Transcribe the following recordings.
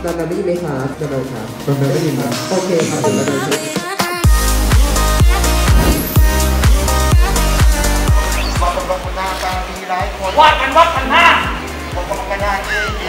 นานๆได้ยินไหมครับนานๆครับนานๆได้ยินครับโอเคครับนานๆหน้าตาดีหลายคนวัดกันห้าผมก็มันได้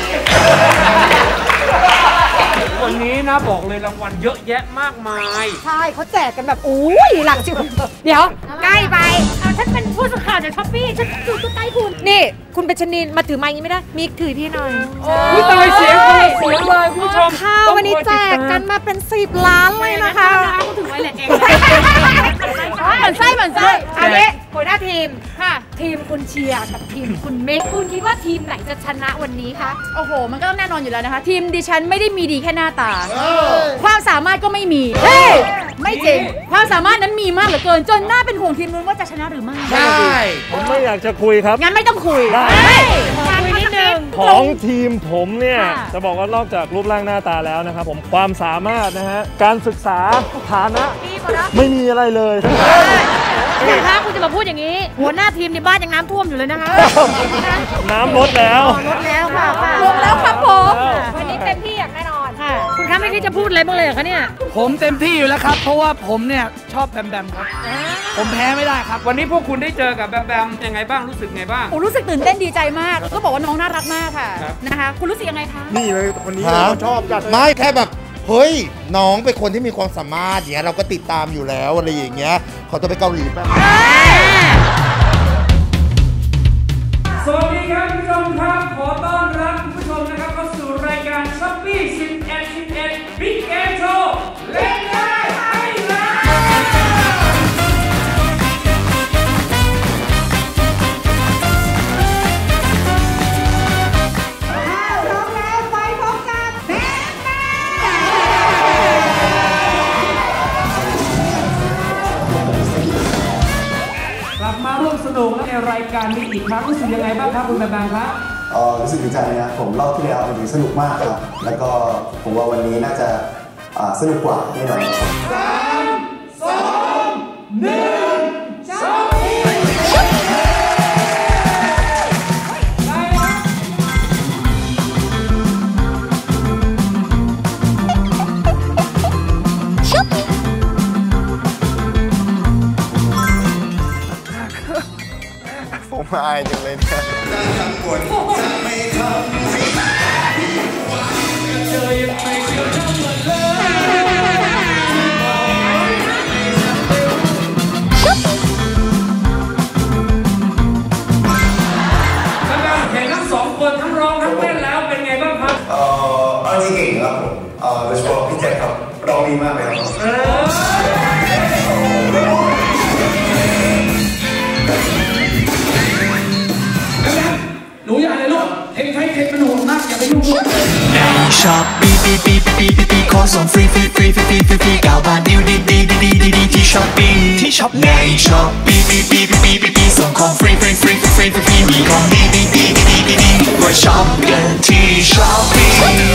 วันนี้นะบอกเลยรางวัลเยอะแยะมากมายใช่เขาแจกกันแบบอุ้ยหลัง10เดี๋ยวใกล้ไปเอาฉันเป็นผู้สื่อข่าวจากช้อปปี้ฉันอยู่ใกล้คุณนี่คุณเป็นชนินมาถือไม้อย่างนี้ไม่ได้มิกถือพี่หน่อยอุ้ยตายเสียงเลยคุณผู้ชมค่ะวันนี้แจกกันมาเป็น10 ล้านเลยนะคะเขาถือไว้แหละเองเหมือนไส้อันนี้หัวหน้าทีมค่ะทีมคุณเชียร์กับทีมคุณเมกคุณคิดว่าทีมไหนจะชนะวันนี้คะโอ้โหมันก็ต้องแน่นอนอยู่แล้วนะคะทีมดิฉันไม่ได้มีดีแค่หน้าตาความสามารถก็ไม่มีไม่จริงความสามารถนั้นมีมากเหลือเกินจนน่าเป็นห่วงทีมนู้นว่าจะชนะหรือไม่ใช่ผมไม่อยากจะคุยครับงั้นไม่ต้องคุยคุยนิดนึงของทีมผมเนี่ยจะบอกว่านอกจากรูปร่างหน้าตาแล้วนะครับผมความสามารถนะฮะการศึกษาฐานะไม่มีอะไรเลยแต่ถ้าคุณจะมาพูดอย่างนี้หัวหน้าทีมในบ้านยังน้ำท่วมอยู่เลยนะคะน้ำลดแล้วลดแล้วค่ะลดแล้วครับผมวันนี้เต็มที่อย่างแน่นอนค่ะคุณคะไม่คิดจะพูดอะไรบ้างเลยคะเนี่ยผมเต็มที่อยู่แล้วครับเพราะว่าผมเนี่ยชอบแบมแบมครับผมแพ้ไม่ได้ครับวันนี้พวกคุณได้เจอกับแบมแบมยังไงบ้างรู้สึกไงบ้างรู้สึกตื่นเต้นดีใจมากก็บอกว่าน้องน่ารักมากค่ะนะคะคุณรู้สึกยังไงคะนี่เลยวันนี้ชอบจัดไม่แค่แบบเฮ้ยน้องเป็นคนที่มีความสามารถอย่างเงี้ยเราก็ติดตามอยู่แล้วอะไรอย่างเงี้ยเขาจะไปเกาหลีแป๊บสวัสดีครับคุณผู้ชมครับขอต้อนรับคุณผู้ชมนะครับเข้าสู่รายการช้อปปี้11บิ๊กเกมโชว์เล่นได้ให้ล้านกลับมาร่วมสนุกในรายการนี้อีกครั้งรู้สึกยังไงบ้างครับคุณแบงค์ครับรู้สึกดีใจนะผมรอบที่แล้วมันสนุกมากครับแล้วก็ผมว่าวันนี้น่าจะสนุกกว่าแน่นอน 3 2 1ช้อปปี้ผมอายจังเลยเนี่ยเห็นทั้ง2 คนทั้งร้องทั้งเต้นแล้วเป็นไงบ้างครับเอาจริงเก่งครับผมโดยเฉพาะพี่แจ็คครับร้องดีมากเลยครับหนูอย่าเลยลูกเทคเป็นห่วงมากอย่าไปยุ่งในช็อปปีขอส่งฟรี9 บาทดิวดีที่ช็อปปี้ในช็อปปีส่งของฟรีมีของดีมาช็อปกันที่ช็อปปี้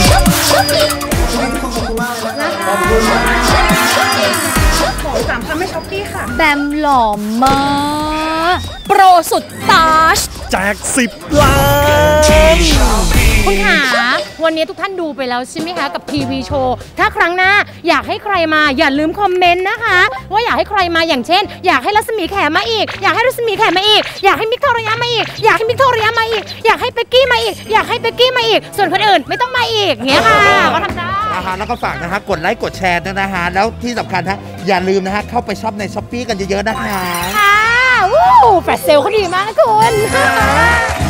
3 คำให้ช้อปปี้ค่ะแบมหล่อมากโปรสุดตาชแจก10 ล้านคุณขาวันนี้ทุกท่านดูไปแล้วใช่ไหมคะกับทีวีโชว์ถ้าครั้งหน้าอยากให้ใครมาอย่าลืมคอมเมนต์นะคะว่าอยากให้ใครมาอย่างเช่นอยากให้รัศมีแขมาอีกอยากให้รัศมีแขมาอีกอยากให้มิกทอริยามาอีกอยากให้มิกทอริยามาอีกอยากให้เป๊กกี้มาอีกอยากให้เป๊กกี้มาอีกส่วนคนอื่นไม่ต้องมาอีกเงี้ยค่ะก็ทำได้แล้วก็ฝากนะคะกดไลค์กดแชร์นะฮะแล้วที่สำคัญนะอย่าลืมนะฮะเข้าไปช็อปในช้อปปี้กันเยอะๆนะคะค่ะแฟลชเซลเขาดีมากนะคุณ